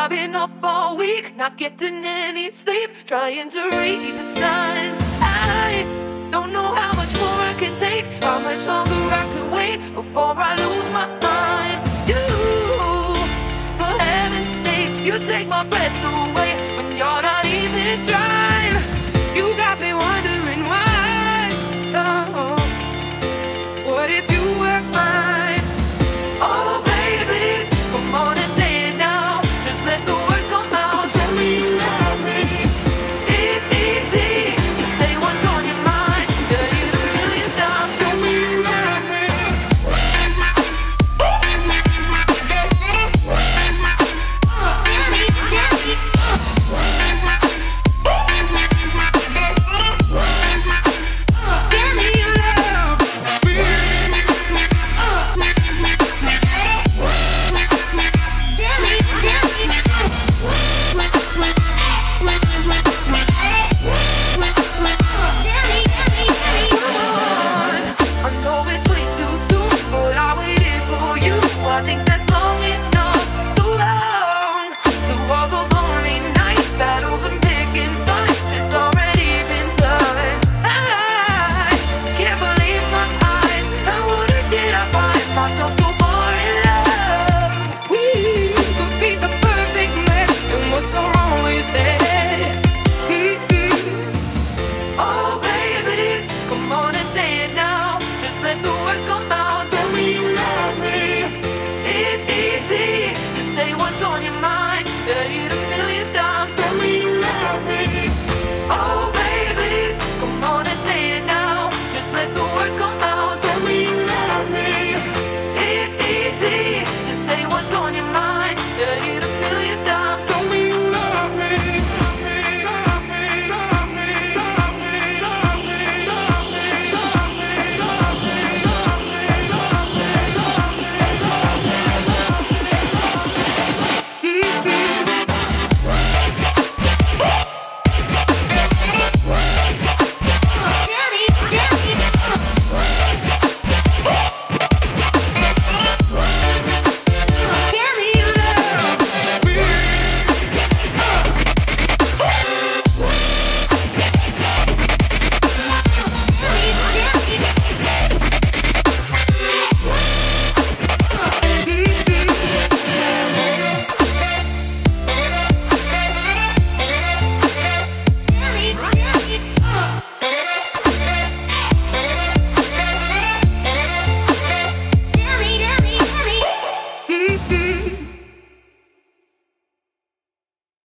I've been up all week, not getting any sleep, trying to read the signs. I don't know how much more I can take, how much longer I can wait before I lose my mind. You, for heaven's sake, you take my breath away when you're not even trying. You got me wondering why. Oh, what if you were mine? Oh baby, come on and say it now. Just let the words come out. Tell me you love me. It's easy, just say what's on your mind. Tell you it a million times. Tell me you love me. I know it's way too soon, but I waited for you. I think